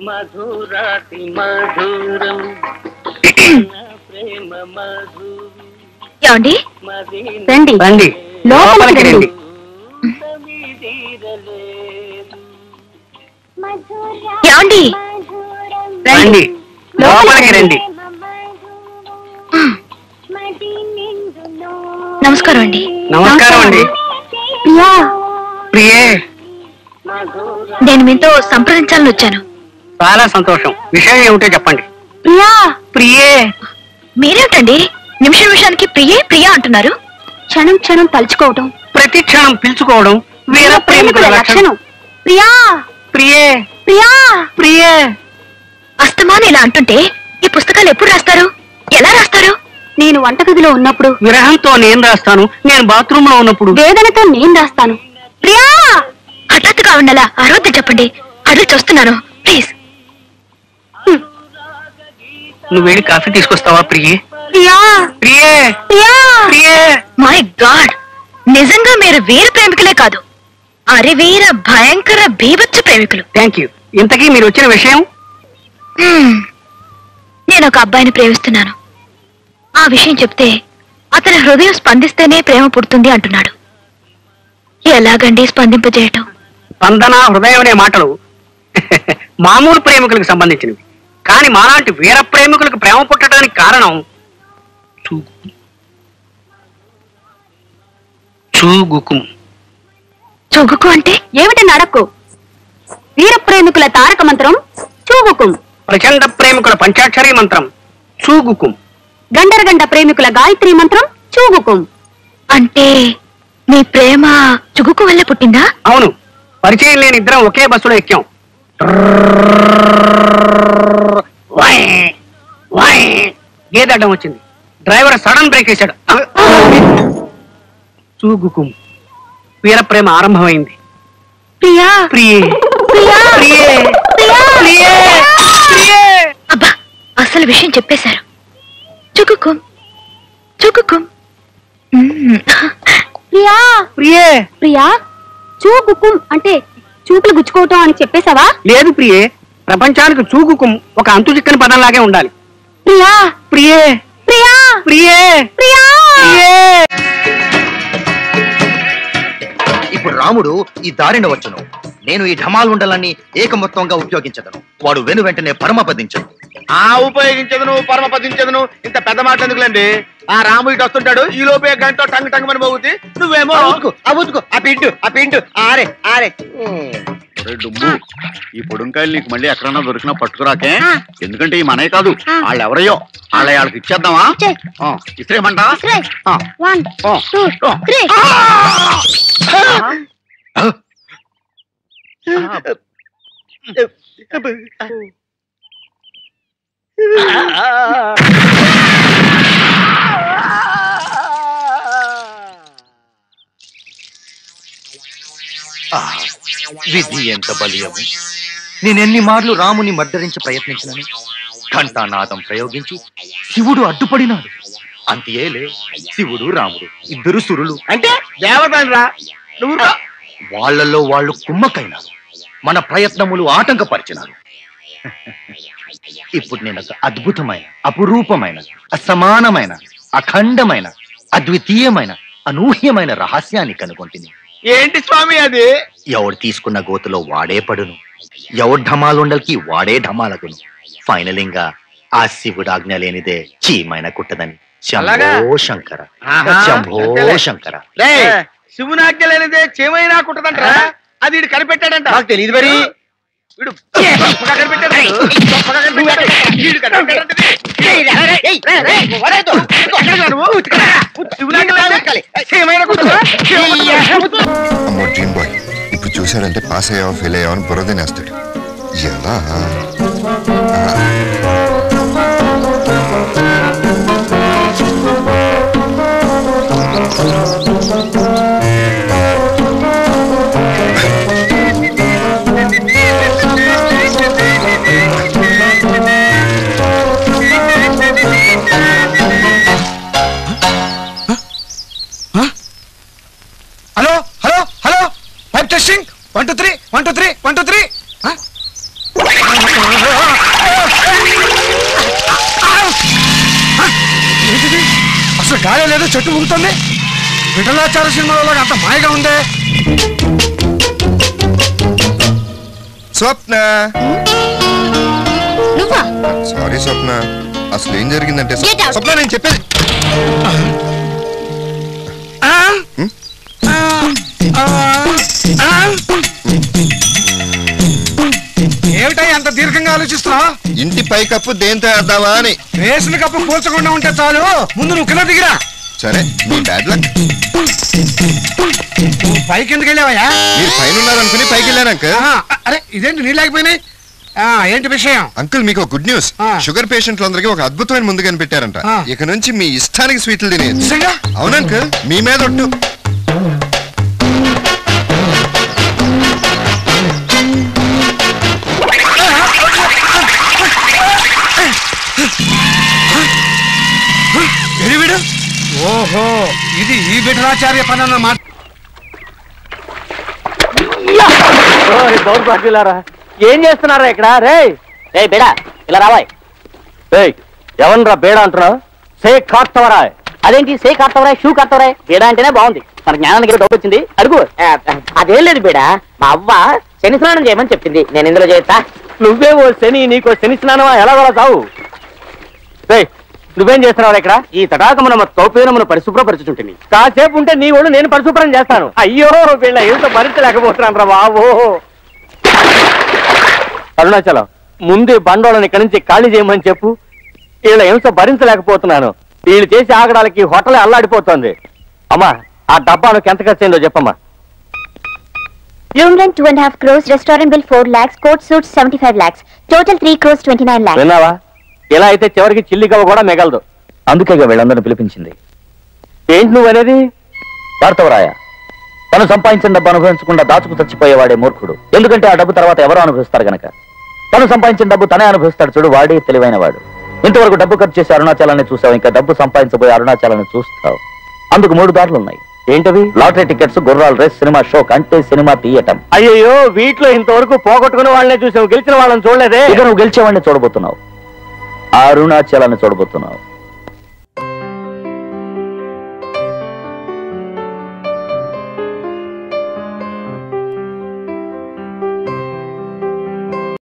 మధురాతి మధురం ప్రేమ మధు. ఏమండి రండి రండి లోపలికి రండి. ఏమండి రండి లోపలికి రండి. నమస్కారం అండి. నమస్కారం అండి. ప్రియే, నేను మీతో సంప్రదించాలని వచ్చాను. చాలా సంతోషం. విషయం ఏమిటో చెప్పండి. ప్రియా ప్రియే, మీరేమిటండి నిమిషానికి ప్రియే ప్రియా అంటున్నారు? క్షణం క్షణం తలుచుకోవడం, ప్రతి క్షణం పిలుచుకోవడం వీర ప్రేమికుల లక్షణం. ప్రియా ప్రియే, ప్రియా ప్రియే. అస్తమానం ఇలా అంటుంటే ఈ పుస్తకాలు ఎప్పుడు రాస్తారు? ఎలా రాస్తారు? నేను వంటగదిలో ఉన్నప్పుడు విరహంతో నేను రాస్తాను, నేను బాత్రూమ్ లో ఉన్నప్పుడు వేదనతో నేను రాస్తాను. ప్రియా హఠాత్తుగా ఉండాలా? ఆరోగ్యం చెప్పండి, అడుగు చూస్తున్నాను ప్లీజ్. నువ్వు వెళ్ళి కాఫీ తీసుకొస్తావా ప్రియే? ప్రియా ప్రియే, ప్రియా ప్రియే. మై గాడ్, నిజంగా మీరు వీర ప్రేమికులే కాదు, అరివీర భయంకర బీభత్స ప్రేమికులు. Thank you. ఇంతకీ మీరు వచ్చిన విషయం? నేను ఒక అబ్బాయిని ప్రేమిస్తున్నాను. ఆ విషయం చెప్తే అతని హృదయం స్పందిస్తేనే ప్రేమ పుడుతుంది అంటున్నాడు. ఎలాగండి స్పందింపజేయటం? స్పందన, హృదయం అనే మాటలు మామూలు ప్రేమికులకు సంబంధించినవి. కానీ మాలాంటి వీర ప్రేమికులకు ప్రేమ పుట్టడానికి కారణం చూగుకుం. చూగుకు అంటే ఏమిటని అడక్కు. వీర ప్రేమికుల తారక మంత్రం చూగుకుం. ప్రచండ ప్రేమికుల పంచాక్షరీ మంత్రం చూగుకుం. గండరగండ ప్రేమికుల గాయత్రి మంత్రం చూగుకుం. అంటే మీ ప్రేమ చుగుకు వల్ల పుట్టిందా? అవును. పరిచయం లేని ఇద్దరం ఒకే బస్సులో ఎక్కాం. గేదడ్డం వచ్చింది. డ్రైవర్ సడన్ బ్రేక్ వేశాడు. చూగుకుం. వీర ప్రేమ ఆరంభమైంది. ప్రియా ప్రియే, ప్రియా ప్రియే, ప్రియే, ప్రియే. అబ్బా, అసలు విషయం చెప్పేశారు. చుగుకుం చుగుకుం. ప్రియా ప్రియే, ప్రియా చూగుకుం అంటే చూపులు గుచ్చుకోవటం అని చెప్పేశావా? లేదు ప్రియే, ప్రపంచానికి చూగుకుం ఒక అంతు చిక్కని పదంలాగే ఉండాలి. ప్రియా ప్రియే, ప్రియా ప్రియే, ప్రియా. ప్రియే. ఇప్పుడు రాముడు ఈ దారిన వచ్చును. నేను ఈ ఢమాలుండలన్నీ ఏకమొత్తంగా ఉపయోగించదను. వాడు వెను వెంటనే పరమపదించను. ఉపయోగించదును, పరమపదించదును. ఇంత పెద్ద మాట ఎందుకులండి? ఆ రాము ఇటు వస్తుంటాడు, ఈ లోపే గంట టంగ్ టంగ్ అని పోగుతుంది. నువ్వేమో ఆ పిండు ఆరే ఆరే. డుమ్ము, ఈ పొడుంకాయలు నీకు మళ్ళీ ఎక్కడన్నా దొరికినా పట్టుకురాకే. ఎందుకంటే ఈ మనమే కాదు, వాళ్ళు ఎవరయ్యో వాళ్ళకి ఇచ్చేద్దామా? ఇస్త్రేమంటా? విధి ఎంత బలీయము! నేనెన్ని మార్లు రాముని మర్దరించి ప్రయత్నించినను ఘంటానాదం ప్రయోగించి శివుడు అడ్డుపడినాడు. అంతేలే, శివుడు రాముడు ఇద్దరు సురులు. అంటే దేవతరా? నువ్వు వాళ్లలో వాళ్ళు కుమ్మకైనారు. మన ప్రయత్నములు ఆటంకపరిచినారు. ఇప్పుడు నేను ఒక అద్భుతమైన, అపురూపమైన, అసమానమైన, అఖండమైన, అద్వితీయమైన, అనూహ్యమైన రహస్యాన్ని కనుగొంటిని. ఏంటి స్వామి అది? ఎవడు తీసుకున్న గోతులో వాడే పడును, ఎవడు ఢమాలుండల్కి వాడే ఢమాలగును. ఫైనలింగ్ గా ఆ శివుడు ఆజ్ఞ లేనిదే చీమైన కుట్టదని. శంభో శంకర, శంభో శంకర. శివుని ఆజ్ఞ లేనిదే చీమైనా కుట్టదంట. అది వీడు కనిపెట్టాడంట. నాకు తెలియదు మరి. వీడు కనిపెట్టాడు. ఇప్పుడు చూశాడంటే పాస్ అయ్యావా ఫెయిల్ అయ్యావని బురదనేస్తాడు. ఎలా టెస్టింగ్ 1 2 3 1 2 3 1 2 3. గాలి లేదు, చెట్టు ఊగుతుంది. విఠలాచార్య సినిమాలో అంత మాయగా ఉందే. స్వప్న, సారీ స్వప్న, అసలు ఏం జరిగిందంటే స్వప్న నేను చెప్పేది ఏమిటా అంత దీర్ఘంగా ఆలోచిస్తున్నావు? ఇంటి పైకప్పు దేంతో వేద్దామా అని. వేసిన కప్పు పోల్చకుండా ఉంటే చాలు, ముందు నువ్వు కింద దిగిరా. సరే, మీ బ్యాడ్ లక్. పైకి ఎందుకు వెళ్ళావయ్యా? మీరు పైన ఉన్నారనుకుని పైకి వెళ్ళాను అంకుల్. అరే ఇదేంటి నీళ్ళు లేకపోయినాయి? ఏంటి విషయం? అంకుల్ మీకు గుడ్ న్యూస్. షుగర్ పేషెంట్లందరికీ ఒక అద్భుతమైన ముందు కనిపెట్టారంట. ఇక నుంచి మీ ఇష్టానికి స్వీట్లు తినేది. అవును అంకుల్, మీ మీద ఒట్టు. ఓహో, ఇది ఈ విఠలాచార్య పని అన్నమాట. దౌర్భాగ్యులారా, ఏం చేస్తున్నారా ఇక్కడ? రే రే బేడా, ఇలా రావాయ్. ఎవనరా బేడా అంటున్నావు? సే కార్తవరా. అదేంటి సే కార్తవరా, షూ కార్తవరా? బేడా అంటేనే బాగుంది. మన జ్ఞానానికి డౌట్ వచ్చింది, అడుగు. అదేం లేదు బేడా, మా అవ్వ శని స్నానం చేయమని చెప్పింది, నేను ఇందులో చేస్తా. నువ్వే ఓ శని, నీకో శని స్నానమా? ఎలా కూడా చావు. నువ్వేం చేస్తున్నావు ఇక్కడ? ఈ తటాకమున తోపేనమును పరిశుభ్రపరచుంటుంది. కాసేపు ఉంటే నీ ఒళ్ళు నేను పరిశుభ్రం చేస్తాను. అయ్యో వీళ్ళ ఎంత భరించలేకపోతున్నాను రా బాబు. అరుణాచలం, ముందు బండోళ్ళని ఇక్కడి నుంచి ఖాళీ చేయమని చెప్పు. వీళ్ళ హింస భరించలేకపోతున్నాను. వీళ్ళు చేసి ఆగడానికి హోటలే అల్లాడిపోతుంది. అమ్మా, ఆ డబ్బానికి ఎంత ఖర్చు అయిందో చెప్పమ్మా. Room rent 2.5 crores, restaurant bill 4 lakhs, court suits 75 lakhs, total 3 crores 29 lakhs. విన్నావా? ఇలా అయితే చివరికి చిల్లిగవ్వ కూడా మిగలదు. అందుకే వీళ్ళందరినీ పిలిపించింది. ఏంటి నువ్వనేది? కార్తవరాయ, తను సంపాదించిన డబ్బు అనుభవించకుండా దాచుకు చచ్చిపోయేవాడే మూర్ఖుడు. ఎందుకంటే ఆ డబ్బు తర్వాత ఎవరో అనుభవిస్తారు గనక. తను సంపాదించిన డబ్బు తనే అనుభవిస్తాడు చూడు, వాడే తెలివైన వాడు. ఇంతవరకు డబ్బు ఖర్చు చేసి అరుణాచలాన్ని చూసావు, ఇంకా డబ్బు సంపాదించబోయే అరుణాచలాన్ని చూస్తావు. అందుకు 3 దారులు ఉన్నాయి. ఏంటవి? లాటరీ టికెట్స్, గుర్రాల రేస్, సినిమా షో, కంటే సినిమా తీయటం. అయ్యో, వీటిలో ఇంతవరకు పోగొట్టుకునే వాళ్ళనే చూసావు, గెలిచిన వాళ్ళని చూడలేదే. ఇక నువ్వు గెలిచేవాడిని చూడబోతున్నావు, అరుణాచలాన్ని చూడబోతున్నావు.